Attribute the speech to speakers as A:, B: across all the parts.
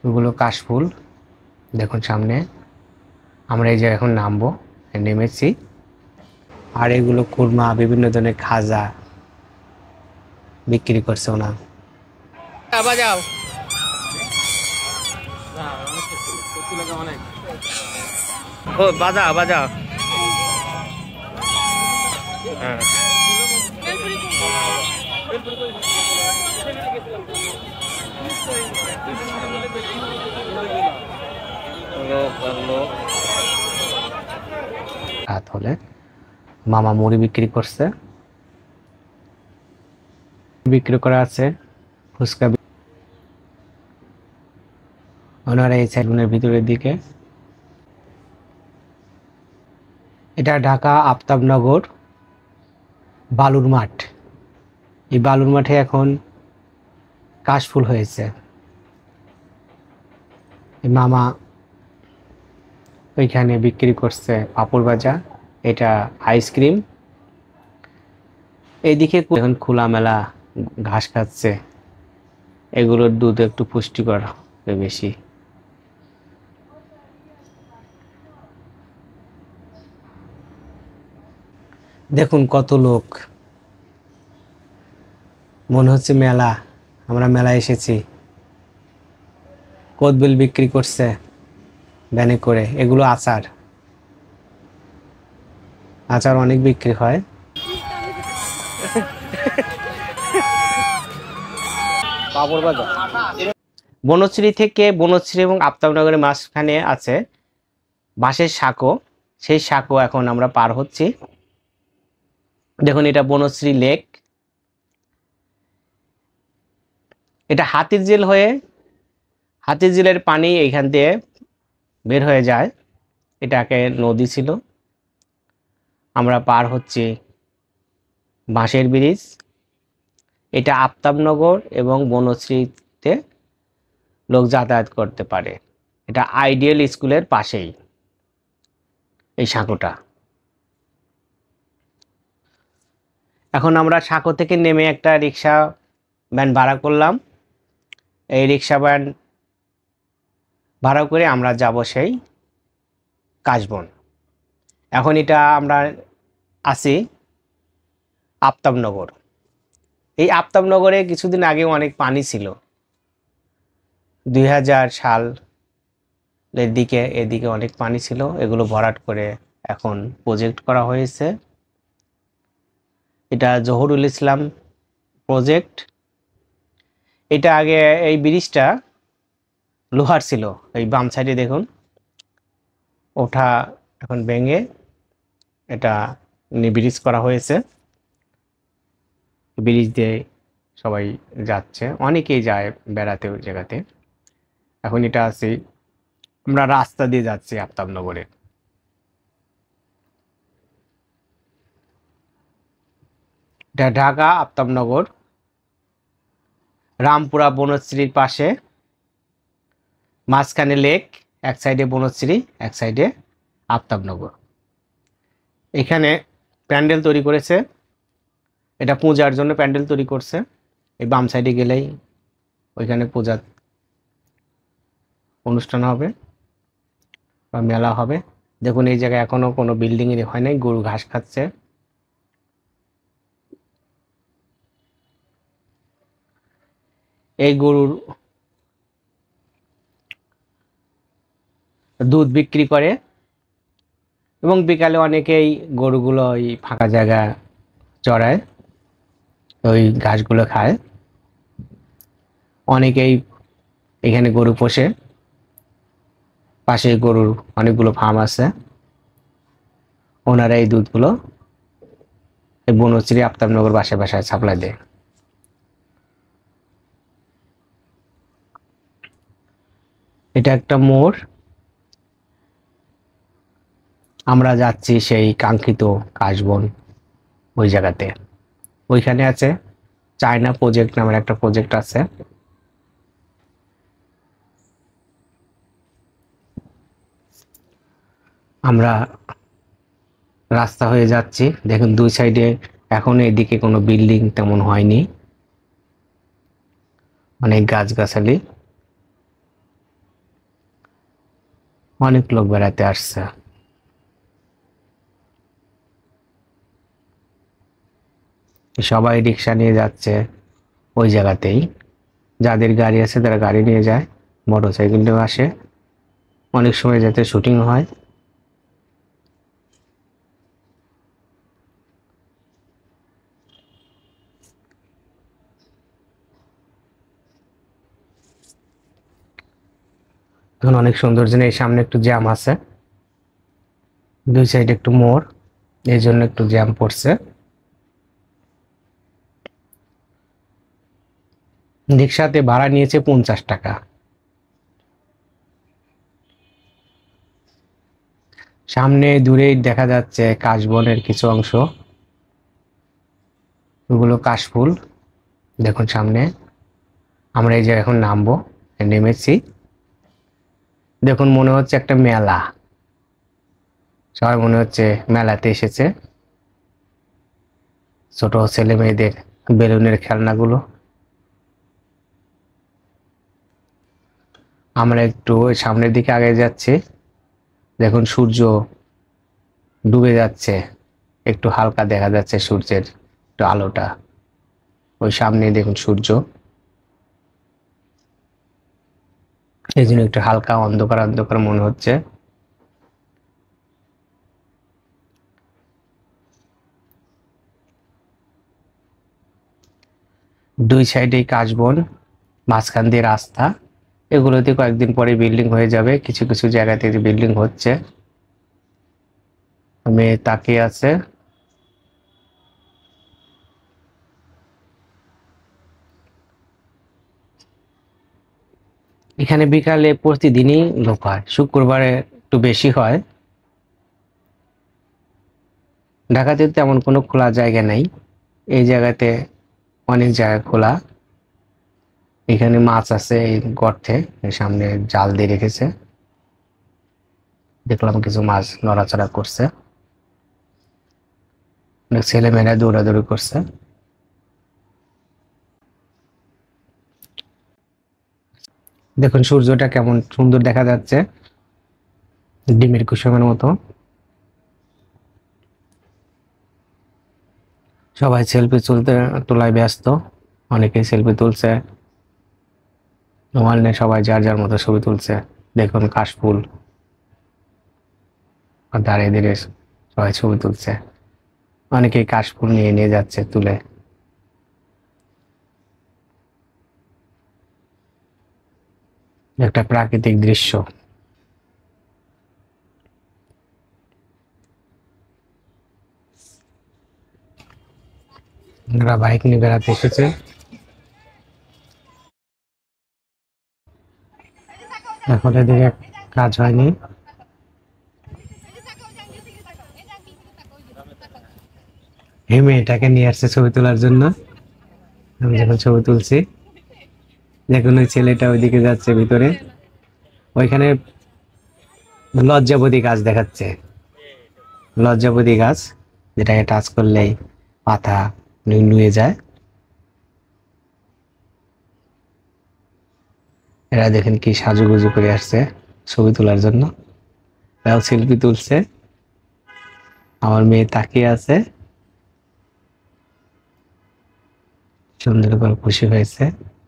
A: ওগুলো কাশফুল। দেখুন সামনে আমরা এই যে এখন নামবো, নেমেছি। আর এগুলো কুরমা, বিভিন্ন ধরনের খাজা বিক্রি করছে ওনা। বাজাও ও বাজাও বাজাও। হ্যাঁ রাত হলে মামা মুড়ি বিক্রি করছে, বিক্রি করা আছে ফুচকা। ওনারা এই সাইডের ভিতরের দিকে। এটা ঢাকা আফতাবনগর বালুর মাঠ। এই বালুর মাঠে এখন কাশফুল হয়েছে। মামা ওইখানে বিক্রি করছে পাপড় ভাজা, এটা আইসক্রিম। এইদিকে এখন খোলামেলা ঘাস খাচ্ছে। এগুলোর দুধ একটু পুষ্টিকর বেশি। দেখুন কত লোক, মনে হচ্ছে মেলা, আমরা মেলায় এসেছি। কদবেল বিক্রি করছে ভ্যানে করে। এগুলো আচার, আচার অনেক বিক্রি হয়। বনশ্রী থেকে, বনশ্রী এবং আফতাবনগরের মাঝখানে আছে বাঁশের সাঁকো। সেই সাঁকো এখন আমরা পার হচ্ছি। দেখুন এটা বনশ্রী লেক। এটা হাতির ঝিল হয়ে, হাতির ঝিলের পানি এইখান দিয়ে বের হয়ে যায়। এটা আগে নদী ছিল। আমরা পার হচ্ছি বাঁশের ব্রিজ। এটা আফতাবনগর এবং বনশ্রীতে লোক যাতায়াত করতে পারে। এটা আইডিয়াল স্কুলের পাশেই এই সাঁকোটা। এখন আমরা সাঁকো থেকে নেমে একটা রিক্সা ভ্যান ভাড়া করলাম। এই রিক্সা ভ্যান ভাড়া করে আমরা যাব সেই কাশবন। এখন এটা আমরা আছি আফতাবনগর। এই আফতাবনগরে কিছুদিন আগে অনেক পানি ছিল। 2000 সালের দিকে এদিকে অনেক পানি ছিল। এগুলো ভরাট করে এখন প্রজেক্ট করা হয়েছে। এটা জহুরুল ইসলাম প্রজেক্ট। এটা আগে এই ব্রিজটা লোহার ছিল। এই বাম সাইডে দেখুন, ওঠা এখন ভেঙে এটা ব্রিজ করা হয়েছে। ব্রিজ দিয়ে সবাই যাচ্ছে, অনেকেই যায় বেড়াতে ওই জায়গাতে। এখন এটা আছে, আমরা রাস্তা দিয়ে যাচ্ছি আফতাবনগরে। এটা ঢাকা আফতাবনগর, রামপুরা বনশ্রীর পাশে। মাঝখানে লেক, এক সাইডে বনশ্রী, এক সাইডে আফতাবনগর। এখানে প্যান্ডেল তৈরি করেছে। এটা পূজার জন্য প্যান্ডেল তৈরি করছে। এই বাম সাইডে গেলেই ওইখানে পূজার অনুষ্ঠান হবে বা মেলা হবে। দেখুন এই জায়গায় এখনো কোনো বিল্ডিং এর হয় নাই, গরু ঘাস খাচ্ছে। এই গরুর দুধ বিক্রি করে এবং বিকালে অনেকেই গরুগুলো ওই ফাঁকা জায়গা চড়ায়, ওই ঘাসগুলো খায়। অনেকেই এখানে গরু পোষে। পাশে গরুর অনেকগুলো ফার্ম আছে। ওনারা এই দুধগুলো এই বনশ্রী আফতাবনগর বাসায় বাসায় সাপ্লাই দেয়। এটা একটা মোড়। আমরা যাচ্ছি সেই কাঙ্ক্ষিত কাশবন ওই জায়গাতে। ওইখানে আছে চায়না প্রজেক্ট নামের একটা প্রজেক্ট আছে। আমরা রাস্তা হয়ে যাচ্ছি। দেখুন দুই সাইডে এখন এদিকে কোনো বিল্ডিং তেমন হয়নি, অনেক গাছগাছালি। অনেক লোক বেড়াতে আসছে। সবাই রিক্সা নিয়ে যাচ্ছে ওই জায়গাতেই। যাদের গাড়ি আছে তারা গাড়ি নিয়ে যায়, মোটরসাইকেল নিয়ে আসে। অনেক সময় যাতে শুটিং হয়। এখন অনেক সুন্দর জিনিস। সামনে একটু জ্যাম আছে, দুই সাইডে একটু মোড়, এই জন্য একটু জ্যাম পড়ছে। রিক্সাতে ভাড়া নিয়েছে 50 টাকা। সামনে দূরেই দেখা যাচ্ছে কাশবনের কিছু অংশ, ওগুলো কাশফুল। দেখুন সামনে। আমরা এই যে এখন নামবো, নেমেছি। দেখুন মনে হচ্ছে একটা মেলা, সবাই মনে হচ্ছে মেলাতে এসেছে। ছোট ছেলে মেয়েদের বেলুনের খেলনাগুলো। আমরা একটু সামনের দিকে আগে যাচ্ছি। দেখুন সূর্য ডুবে যাচ্ছে, একটু হালকা দেখা যাচ্ছে সূর্যের একটু আলোটা। ওই সামনে দেখুন সূর্য, এই জন্য একটু হালকা অন্ধকার অন্ধকার মনে হচ্ছে। দুই সাইডেই কাশবন, মাঝখান দিয়ে রাস্তা। এগুলোতে কয়েকদিন পরে বিল্ডিং হয়ে যাবে, কিছু কিছু জায়গাতে বিল্ডিং হচ্ছে। মেয়ে তাকিয়ে আছে। এখানে বিকালে প্রতিদিনই লোক হয়, শুক্রবারে একটু বেশি হয়। ঢাকাতে তেমন কোনো খোলা জায়গা নেই, এই জায়গাতে অনেক জায়গা খোলা। এখানে মাছ আছে এই গর্তে, সামনে জাল দিয়ে রেখেছে। দেখলাম কিছু মাছ নড়াচড়া করছে, অনেক ছেলে মেয়েরা দৌড়াদৌড়ি করছে। দেখুন সূর্যটা কেমন সুন্দর দেখা যাচ্ছে, ডিমের কুসুমের মতো। সবাই সেলফি তোলায় ব্যস্ত, অনেকে সেলফি তুলছে, মোবাইল নিয়ে সবাই যার যার মতো ছবি তুলছে। দেখুন কাশফুল, আর দাঁড়িয়ে দাঁড়িয়ে সবাই ছবি তুলছে। অনেকেই কাশফুল নিয়ে নিয়ে যাচ্ছে তুলে। একটা প্রাকৃতিক দৃশ্য। ওরা বাইক নিয়ে বেড়াতে এসেছে। এখন এদিকে কাজ হয়নি। এই মেয়েটাকে নিয়ে আসছে ছবি তোলার জন্য। আমি যখন ছবি তুলছি, দেখুন ওই ছেলেটা ওইদিকে যাচ্ছে ভিতরে। ওইখানে লজ্জাবতী গাছ দেখাচ্ছে, লজ্জাবতী গাছ, যেটাকে টাচ করলেই পাতা নুয়ে যায়। এরা দেখেন কি সাজুগুজু করে আসছে ছবি তোলার জন্য। এরাও সেলফি তুলছে। আমার মেয়ে তাকিয়ে আছে, সুন্দর করে খুশি হয়েছে।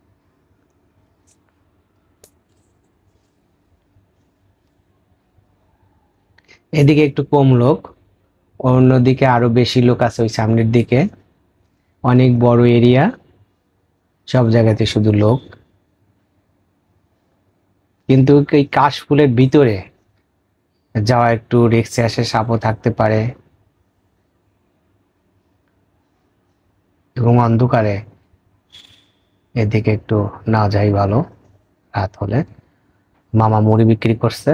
A: এদিকে একটু কম লোক, অন্যদিকে আরো বেশি লোক আছে ওই সামনের দিকে। অনেক বড় এরিয়া, সব জায়গাতে শুধু লোক। কিন্তু এই কাশফুলের ভিতরে যাওয়া একটু রিস্কে আসে, সাপও থাকতে পারে এবং অন্ধকারে এদিকে একটু না যাই ভালো। রাত হলে মামা মুড়ি বিক্রি করছে।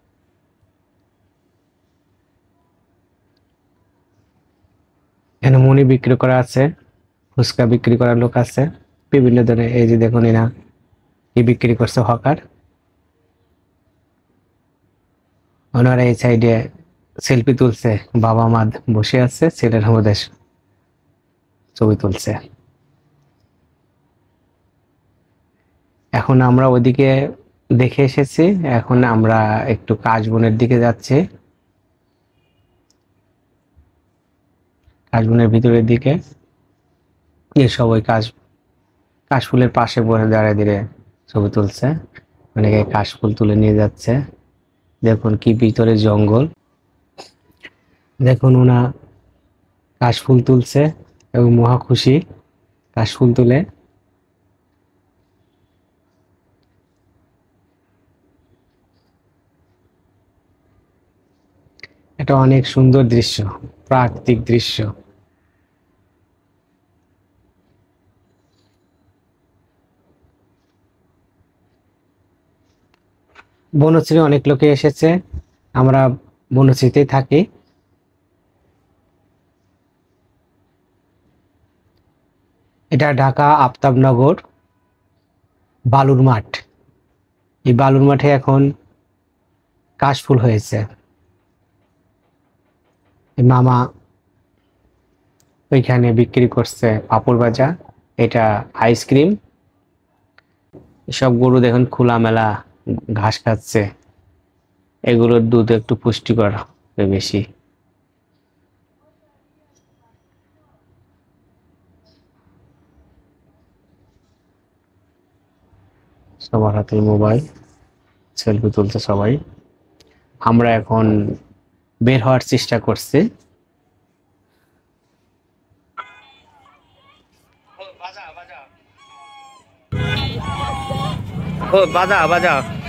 A: এখানে মুড়ি বিক্রি করা আছে, ফুচকা বিক্রি করার লোক আছে বিভিন্ন ধরনের। এই যে দেখুন এরা কি বিক্রি করছে, হকার। ওনারা এই সাইডে সেলফি তুলছে, বাবা মা বসে আছে, ছেলের মধ্যে ছবি তুলছে। এখন আমরা ওইদিকে দেখে এসেছি। এখন আমরা একটু কাশবনের দিকে যাচ্ছি, কাশবনের ভিতরের দিকে। সবাই কাশফুলের পাশে বসে দাঁড়িয়ে ধীরে ছবি তুলছে, অনেকে কাশফুল তুলে নিয়ে যাচ্ছে। দেখুন কি ভিতরে জঙ্গল, দেখুন ওনা কাশফুল তুলছে এবং মহা খুশি কাশফুল তুলে। এটা অনেক সুন্দর দৃশ্য, প্রাকৃতিক দৃশ্য। বনশ্রী অনেক লোকে এসেছে, আমরা বনশ্রীতেই থাকি। এটা ঢাকা আফতাবনগর বালুর মাঠ। এই বালুর মাঠে এখন কাশফুল হয়েছে। মামা ওইখানে বিক্রি করছে পাপড় ভাজা, এটা আইসক্রিম। সব গরু দেখুন খোলামেলা ঘাস খাচ্ছে, এগুলোর দুধ একটু পুষ্টিকর বেশি। সবার হাতে মোবাইল, সেলফি তুলছে সবাই। আমরা এখন বের হওয়ার চেষ্টা করছি। বাজা বাজা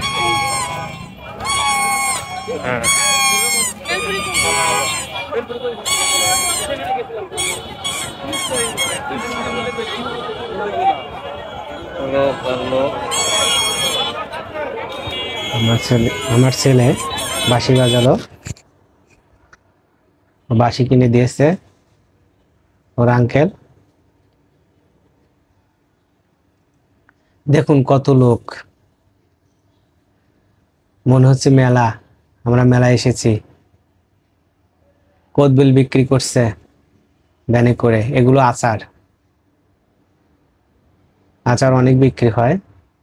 A: আমার ছেলে বাঁশি বাজালো, বাঁশি কিনে দিয়েছে ওর আঙ্কেল। দেখুন কত লোক, মনে হচ্ছে মেলা, আমরা মেলায় এসেছি। কদবেল বিক্রি করছে ভ্যানে করে, এগুলো আচার, আচার অনেক বিক্রি হয়।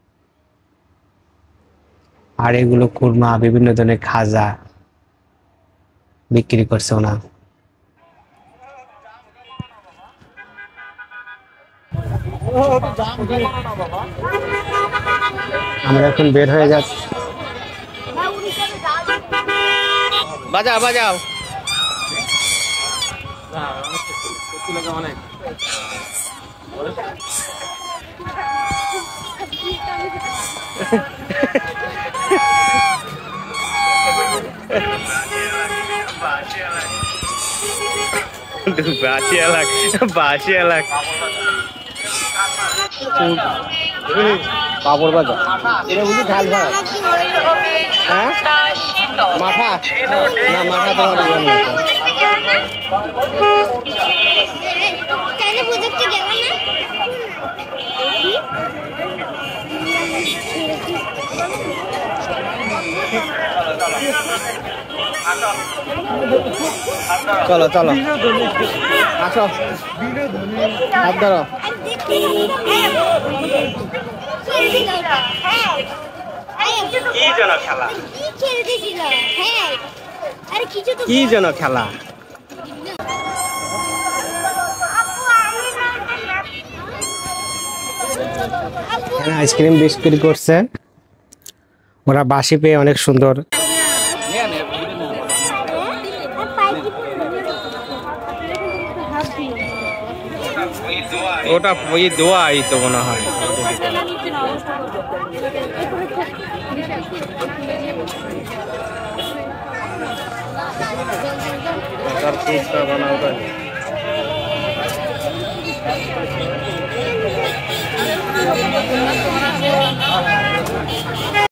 A: আর এগুলো কুরমা, বিভিন্ন ধরনের খাজা বিক্রি করছে ওনা। আমরা এখন বের হয়ে যাচ্ছি। বাজাও বাজাও বাসি এলাক, বাসি এলাক পাপড় ভাজা, এটা বুঝি ঝাল ভাত। হ্যাঁ মাথা না, মাথা তো চলো চলো আসো, হাত ধরো। কি যেন খেলা, কি যেন খেলা। আইসক্রিম বিক্রি করছে ওরা, বাঁশি পেয়ে অনেক সুন্দর। ওটা ওই দোয়াই তো মনে হয়। বানাও